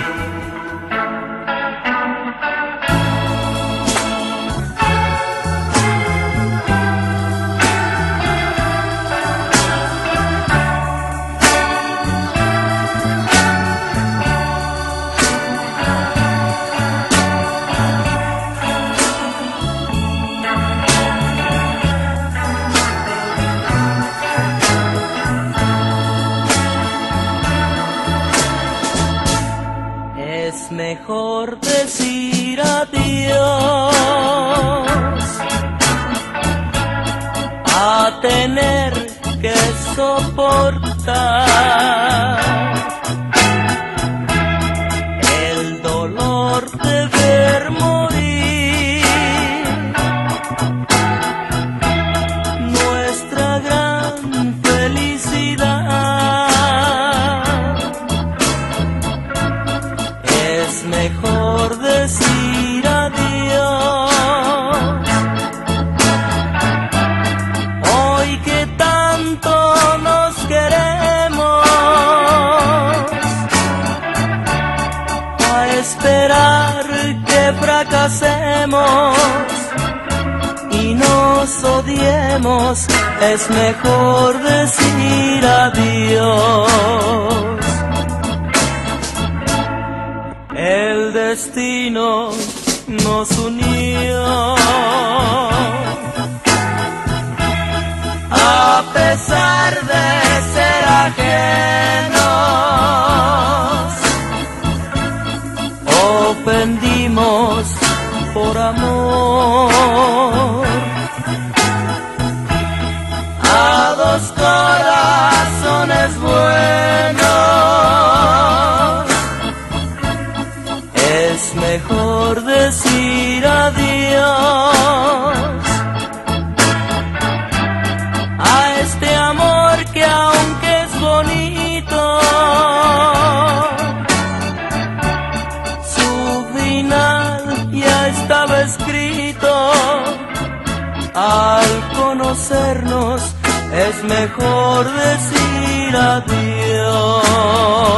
Es mejor decir adiós a tener que soportar el dolor de ver morir nuestra gran felicidad. Es mejor decir adiós hoy que tanto nos queremos, a esperar que fracasemos y nos odiemos. Es mejor decir adiós. El destino nos unió, a pesar de ser ajenos, ofendimos por amor a dos corazones buenos. Es mejor decir adiós a este amor que aunque es bonito, su final ya estaba escrito. Al conocernos es mejor decir adiós.